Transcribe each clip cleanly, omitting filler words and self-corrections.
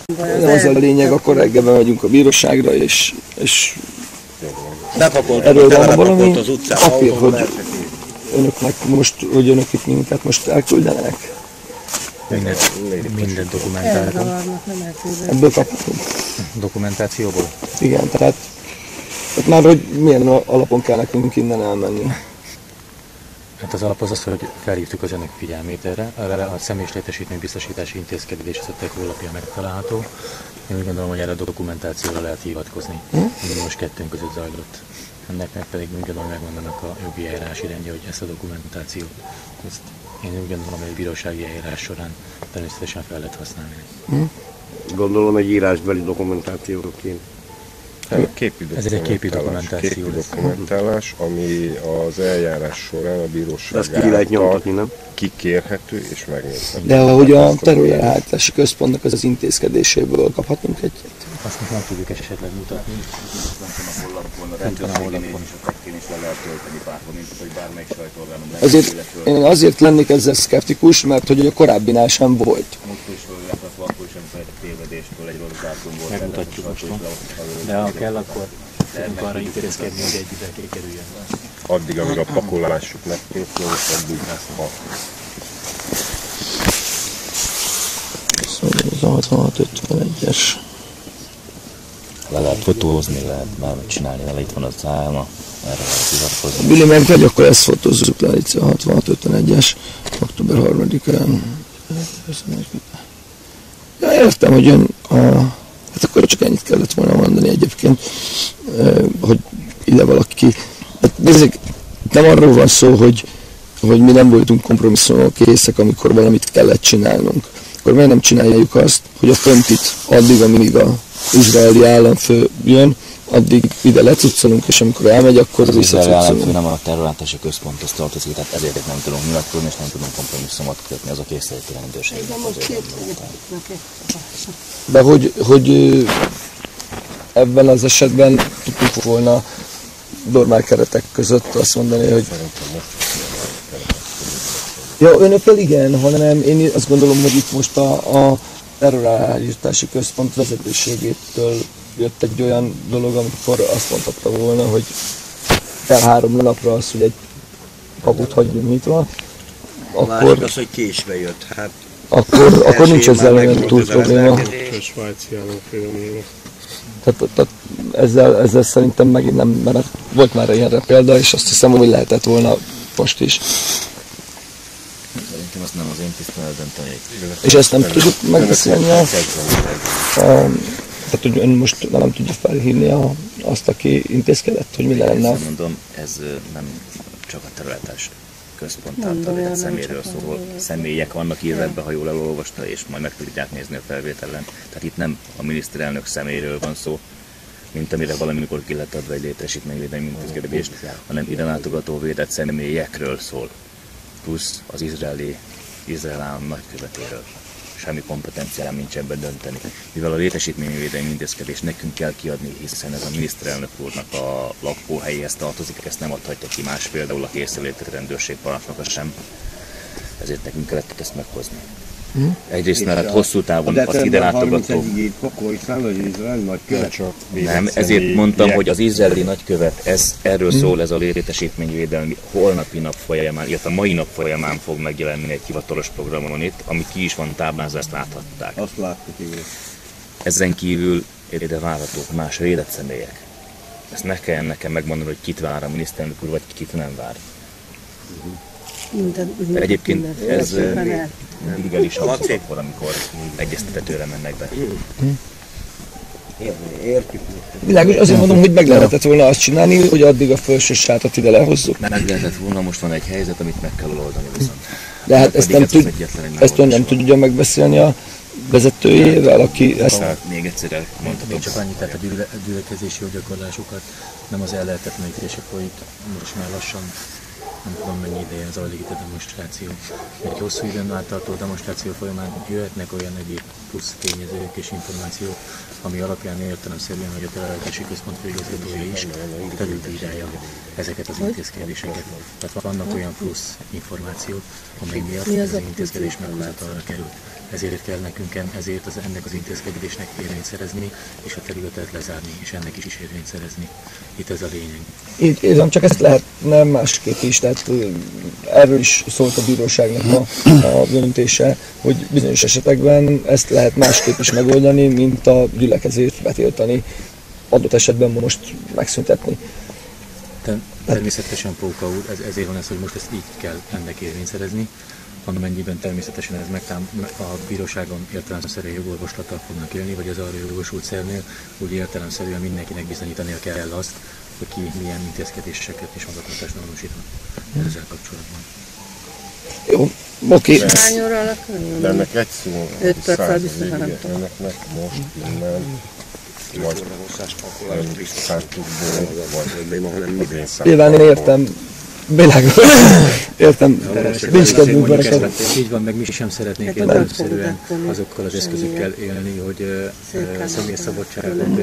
Az a lényeg, akkor reggel bemegyünk a bíróságra, és Bepakoltam, telepakolt az utcán. papír, hogy önöknek most, hogy önök itt minket most elküldenek. Minden dokumentáltan. Ebből kaphatunk. Dokumentációból? Igen, tehát már hogy milyen alapon kell nekünk innen elmenni. Hát az alap az, hogy felhívtuk az önök figyelmét erre a személyes létesítménybiztosítási intézkedés az a honlapja megtalálható. Én úgy gondolom, hogy erre a dokumentációra lehet hivatkozni, ami most kettőnk között zajlott. Ennek pedig úgy gondolom, hogy megvannak a jogi eljárás irányja, hogy ezt a dokumentációt, ezt én úgy gondolom, hogy egy bírósági eljárás során természetesen fel lehet használni. Gondolom egy írásbeli dokumentációra kéne. Ez egy képi dokumentáció. Képi dokumentálás, ami az eljárás során a bíróság ezt ki lehet nyomtatni, nem? Kikérhető és megnézhető. De ahogy a területelhárítási központnak az intézkedéséből kaphatunk egyet? Azt most nem tudjuk esetleg mutatni. Azért én azért lennék ezzel szkeptikus, mert hogy a korábbinál sem volt. Megmutatjuk most. De ha kell, akkor tudunk arra intézkedni, hogy egy ide kerüljön. Addig, amíg a pakolásuk megkészül, addig ha. Szóval az a 66-51-es. Le lehet fotózni, lehet bármit csinálni vele, itt van az álma, erre lehet hivatkozni. Billy, meg akkor ezt fotózzuk le, itt a 66-51-es, október 3-án. Ja, értem, hogy jön a... Hát akkor csak ennyit kellett volna mondani egyébként, hogy ide valaki... Hát nézzük, nem arról van szó, hogy mi nem voltunk kompromisszumok készek, amikor valamit kellett csinálnunk. Akkor miért nem csináljuk azt, hogy a föntit addig, amíg az izraeli államfő jön, addig ide lecuccolunk, és amikor elmegy, akkor visszacuccolunk. Az izraeli államfő nem a területelhárítási központhoz tartozik, tehát ezért nem tudunk nyilatkozni, és nem tudunk kompromisszumot kötni, az a készületi rendőrség. De hogy ebben az esetben tudtuk volna normál keretek között azt mondani, hogy ja, önökkel igen, hanem én azt gondolom, hogy itt most a területelhárítási központ vezetőségétől jött egy olyan dolog, amikor azt mondhatta volna, hogy kell 3 napra az, hogy egy kaput hagyjunk nyitva, akkor az, hogy késve jött, hát akkor nincs ezzel olyan túl probléma. A svájci államfőnél. Tehát ezzel szerintem megint nem, mert volt már ilyenre példa, és azt hiszem, hogy lehetett volna most is. Szerintem azt nem az én tisztelet dönteni. És ezt nem tudjuk megbeszélni? Tehát, hogy ön most nem tudja felhívni azt, aki intézkedett, hogy mi lenne? Én mondom, ez nem csak a területes központ által érett személyről szól. Személyek vannak írva ebbe, ha jól elolvasta, és majd meg tudják nézni a felvételen. Tehát itt nem a miniszterelnök személyről van szó, mint amire valamikor ki lett adva egy létesítményvédelmi intézkedést, hanem ide látogató védett személyekről szól. Plusz az Izrael állam nagykövetéről. Semmi kompetenciálám nincs ebben dönteni. Mivel a létesítményvédelmi intézkedést nekünk kell kiadni, hiszen ez a miniszterelnök úrnak a lakóhelyéhez tartozik, ezt nem adhatja ki más, például a készenléti rendőrség parancsnoka sem. Ezért nekünk kellett ezt meghozni. Egyrészt mert hosszú távon az ide látogató... Nem, ezért mondtam, hogy az izraeli nagykövet, erről szól ez a létesítményvédelmi holnapi nap folyamán, illetve a mai nap folyamán fog megjelenni egy hivatalos programon itt, ami ki is van táblázva, ezt láthatták. azt láttuk, igen. Ezen kívül ide várhatók más védett személyek. Ezt ne kelljen nekem megmondani, hogy kit vár a miniszterelnök úr, vagy kit nem vár. Egyébként ez illegális akkor, amikor egyeztetőre mennek be. Értjük. Világos, azért mondom, hogy meg lehetett volna azt csinálni, hogy addig a felső sátot ide lehozzuk. Meg lehetett volna, most van egy helyzet, amit meg kell oldani viszont. De hát ezt ön nem tudja megbeszélni a vezetőjével, aki ezt... Még egyszer elmondhatom. Még csak annyit, tehát a gyülekezési joggyakorlásokat nem az ellehetetlenítése folyik, most már lassan nem tudom mennyi ideje zajlik itt a demonstráció. Egy hosszú időn áttartó demonstráció folyamán jöhetnek olyan egyéb plusz tényezők és információk, ami alapján értelemszerűen, hogy a területelhárítási központ főigazgatója is felülbírálja ezeket az intézkedéseket. Tehát vannak olyan plusz információk, amely miatt ez az intézkedés meghozatalra került. ezért kell nekünk ennek az intézkedésnek érvényt szerezni, és a területet lezárni, és ennek is érvényt szerezni. Itt ez a lényeg. Így érzem, csak ezt lehetne másképp is, tehát erről is szólt a bíróságnak a döntése, hogy bizonyos esetekben ezt lehet másképp is megoldani, mint a gyülekezést betiltani, adott esetben most megszüntetni. Természetesen, Póka úr, ezért van ez, hogy most ezt így kell ennek érvényt szerezni, amennyiben természetesen ez a bíróságon értelemszerűen jogorvoslattal fognak élni, vagy az arra jogosult szernél, úgy értelemszerűen mindenkinek bizonyítania kell azt, hogy ki milyen intézkedéseket és magatartást tanúsíthat ezzel kapcsolatban. Jó, oké. Hány óra alatt körül? De ennek egy szó, 5 perccel biztos, nem tudom. önöknek most innen, vagy önszántukból, Nyilván én értem, világos, értem, nincs kedvünk verekedni. Így van, meg mi sem szeretnénk értelemszerűen azokkal az eszközökkel élni, hogy személyes szabadságon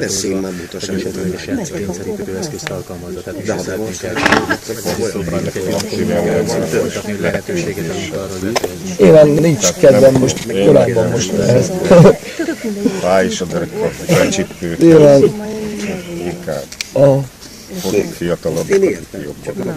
korlátozva, kényszerítő eszközt alkalmazza. Tehát mi sem szeretnénk elfogadni egy olyan folytatni lehetőséget, amit arról befejezni. Nyilván nincs kedvem most, korábban most ehhez. rá is a derekar, vagy becsípő, Nyilván inkább a... fiatalabb, jobban.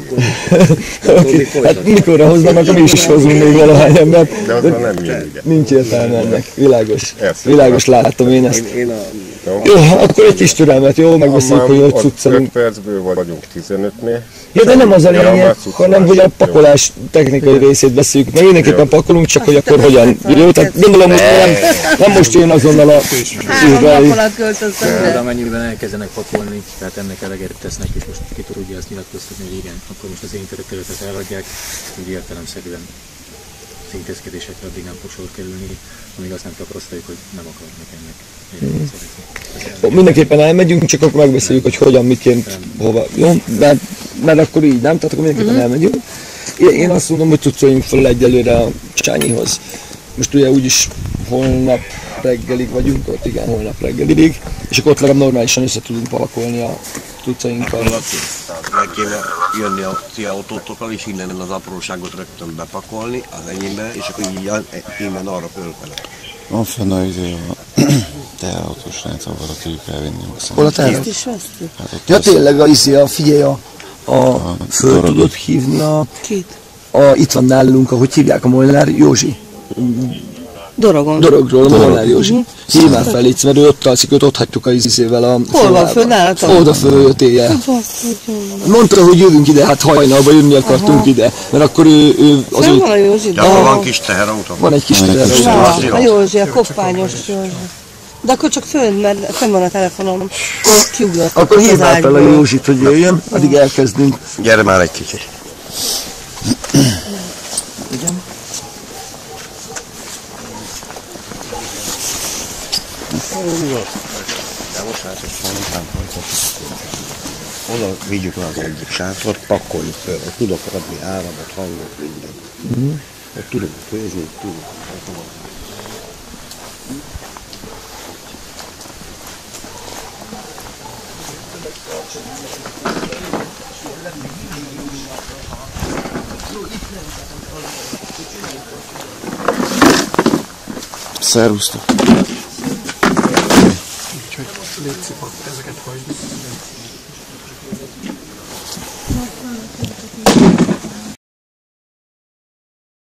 Hát mikorra hoznak, mi is hozunk még valahány embert. De az már nem jön, ugye. Nincs értelme ennek, világos. Ezt Világos, látom én ezt. Jó? Jó, akkor egy kis türelmet, jó? Megbeszéljük, hogy hogy 5 cuccolunk. percből vagyunk 15-nél. Ja, de nem az a Ja, lényeg, már cuccolás. hanem hogy a pakolás technikai részét beszéljük. Meg mindenképpen pakolunk, csak hogy akkor hogyan. Jó, tehát gondolom, hogy nem most jön azonnal a 3 nap alatt költöztem De be. amennyiben elkezdenek pakolni, tehát ennek eleget tesznek, és most ki tudja azt nyilatkoztatni, hogy igen, akkor most az érintett területet elhagyják, úgy értelemszerűen az intézkedésekre addig nem fog sor kerülni, amíg azt nem tapasztaljuk, hogy nem akarnak ennek érvényt szerezni. Mindenképpen elmegyünk, csak akkor megbeszéljük, hogy hogyan, miként, hova. Jó? Mert akkor így, nem? Tehát akkor mindenképpen elmegyünk. Én azt mondom, hogy cuccoljunk fel egyelőre a Csányihoz. Most ugye úgyis holnap reggelig vagyunk ott, igen, holnap reggelig, és akkor ott legalább normálisan össze tudunk pakolni a cuccainkkal. Meg kéne jönni a ti autótokkal, és innen az apróságot rögtön bepakolni az enyémbe, és akkor így innen arra fölfele. Van fenn a teherautós rendszer, ahol tudjuk elvinni. Hol a terv? Ezt is vesztük. Hát ott Ja az- tényleg, figyelj, föl Dorogot. tudod hívni Kit? itt van nálunk, ahogy hívják a Molnár, Józsi. Dorogon. Dorogról, a Molnár Józsi. Hívj már fel, légy, mert ő ott alszik, őt ott hagytuk a izével a... Hol van föl nálatok? Oda följött éjjel. Mondta, hogy jövünk ide, hát hajnalba jönni akartunk ide, mert akkor ő az Nem ő... van a Józsi? De akkor van kis teherautó? Van egy kis Van egy kis terület. A Józsi, a koppányos Józsi. De akkor csak fönn, mert fenn van a telefonom. Kiugrott. Akkor hívd az már fel a ágyból. Józsit, hogy jöjjön, addig elkezdünk. Gyere már egy kicsit. Igen. Oda vigyük le az egyik sátrat, pakoljuk föl, hogy tudok adni áramot, hangot, mindent. Ott tudunk főzni, tudunk. Szervusztok!